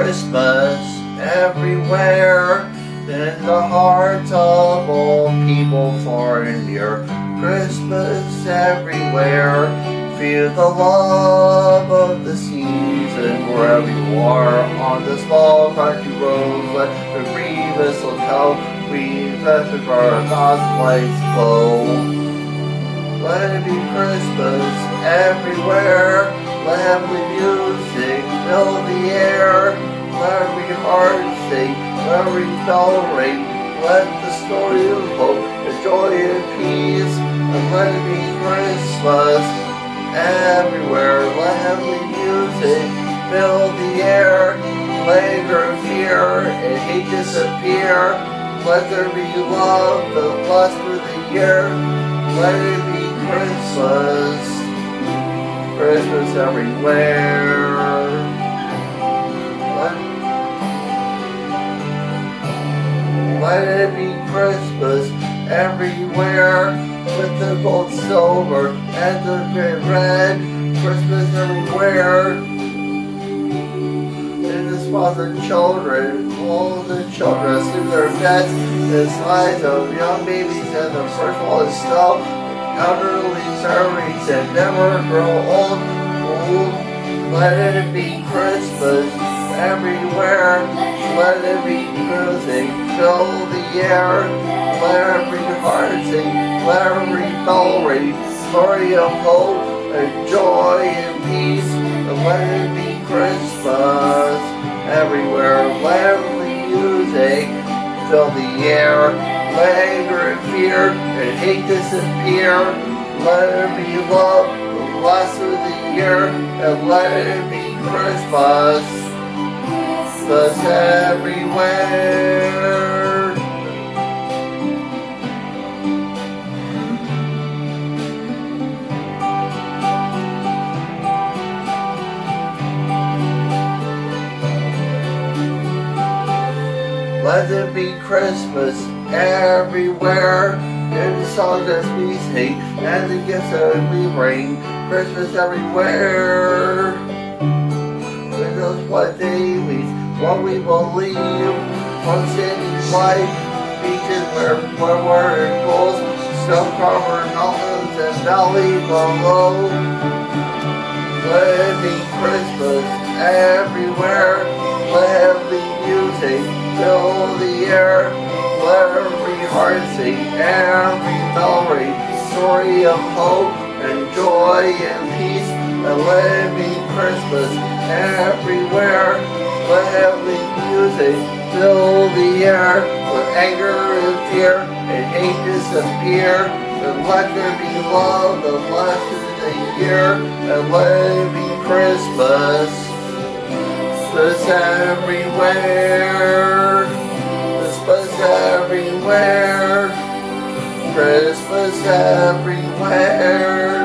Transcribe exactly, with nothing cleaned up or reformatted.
Christmas everywhere, in the hearts of all people far and near. Christmas everywhere, feel the love of the season wherever you are on this long country road. Let the green mistletoe weave as our God's lights glow. Let it be Christmas everywhere, let heavenly music fill the air. Let every heart sing, let every bell ring, let the story of hope, the joy and peace, and let it be Christmas everywhere. Let heavenly music fill the air, let anger and fear and hate disappear. Let there be love that lasts through the year. Let it be Christmas, Christmas everywhere. Let, let it be Christmas everywhere, with the gold, silver, and the red. Christmas everywhere. In the spots of children, all the children asleep in their beds, the size of young babies and the first fall of snow, elderly servants that never grow old. old. Let it be Christmas everywhere. Let it be music fill the air. Let every heart sing, let every bell ring, story of hope and joy and peace. And let it be Christmas everywhere. Let every music fill the air. Let anger and fear and hate disappear. Let there be love that lasts through the year. And let it be Christmas, Christmas everywhere. Let it be Christmas everywhere, in the songs that we sing, and the gifts that we bring. Christmas everywhere. With us what they mean, what we believe. On cities like beaches where, where we're in pools, snow-covered mountains and valleys below. Let it be Christmas everywhere. Let heavenly music fill the air. Let every heart sing, every bell ring, story of hope and joy and peace. And let it be Christmas everywhere. Let heavenly music fill the air. Let anger and fear and hate disappear. And let there be love that lasts through the year. And let it be Christmas, Christmas everywhere. Christmas everywhere. Christmas everywhere.